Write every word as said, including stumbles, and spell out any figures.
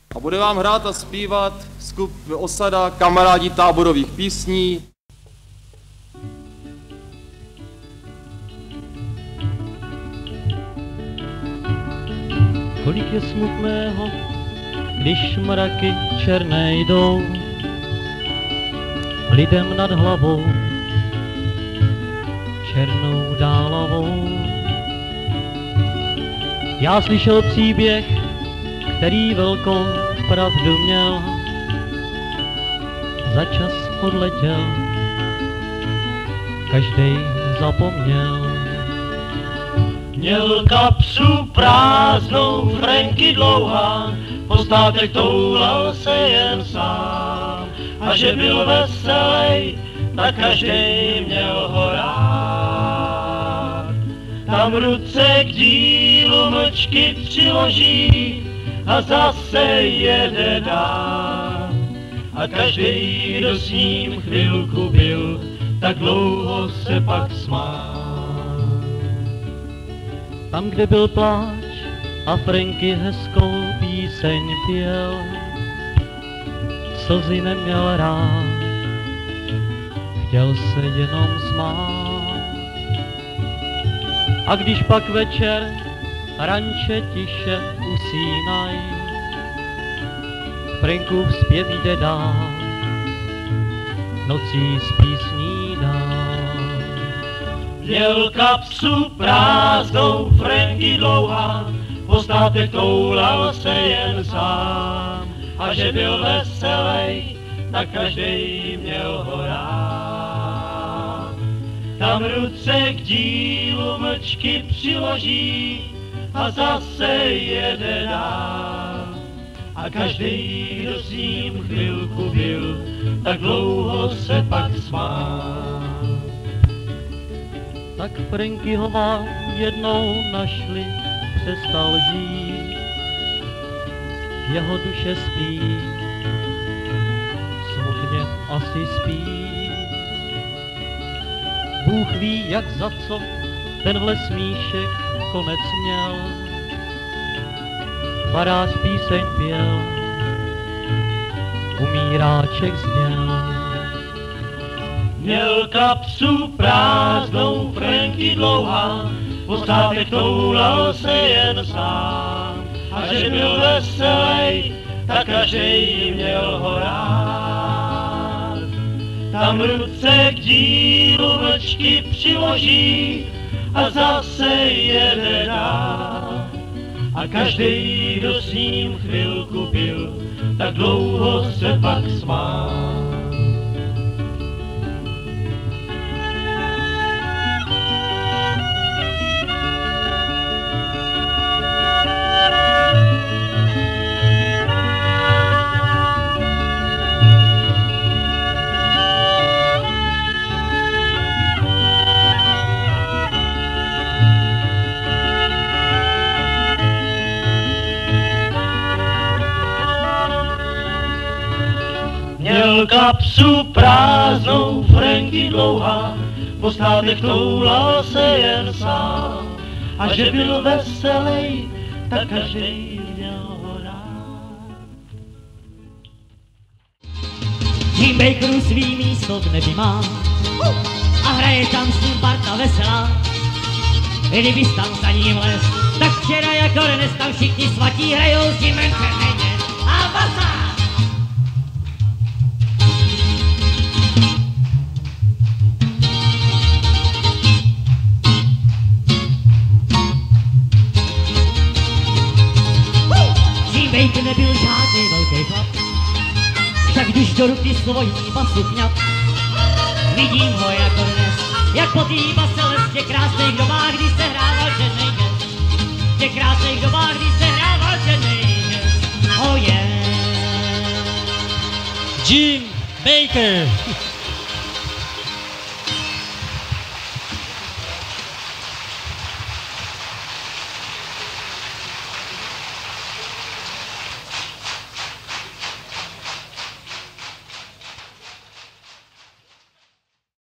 A bude vám hrát a zpívat skup Osada, kamarádi táborových písní. Kolik je smutného, když mraky černé jdou lidem nad hlavou, černou dálavou. Já slyšel příběh, který velkou pravdu měl, za čas odletěl, každej zapomněl. Měl kapsu prázdnou, Franky dlouhá, po státech toulal se jen sám. A že byl veselej, tak každej měl ho rád. Tam ruce k dílu mlčky přiloží a zase jede dál. A každej, kdo s ním chvilku byl, tak dlouho se pak smál. Tam, kde byl pláč a Franky hezkou píseň pěl, slzy neměl rád, chtěl se jenom smát. A když pak večer ranče tiše usínaj, Frankův zpěv jde dál, nocí s písní dál. Měl kapsu prázdnou, Franky dlouhá, po státech toulal se jen sám. A že byl veselej, tak každej měl ho rád. Tam ruce k dílu mlčky přiloží a zase jede dál. A každej, kdo s ním chvilku byl, tak dlouho se pak smál. Tak Frankyho jednou našli, přestal žít, jeho duše spí, smutně asi spí. Bůh ví, jak za co tenhle smíšek konec měl, farář píseň pěl, umíráček zněl. Měl kapsu prázdnou, Franky dlouhá, po státech toulal se jen sám. A že byl veselej, tak každej měl ho rád. Tam ruce k dílu mlčky přiloží a zase jede dál. A každej, kdo s ním chvilku byl, tak dlouho se pak smál. Měl kapsu prázdnou, Franky dlouhá, po státech toulal se jen sám. A že byl veselej, tak každej měl ho rád. Jim Bakeru svý místo v nebi má a hraje tam s ním parta veselá. Kdybys tam za ním les, tak včera jako dnes tam všichni svatí hrajou s Jimem Červeně a basa. Baker nebyl žádný velký chlap, však když do ruky svojí basu kňat, vidím ho jako dnes, jak po tý base les v těch krásných dobách, když se hrával černej gest. V těch krásných dobách, když se hrával černej gest. Oh yeah. Jim Baker.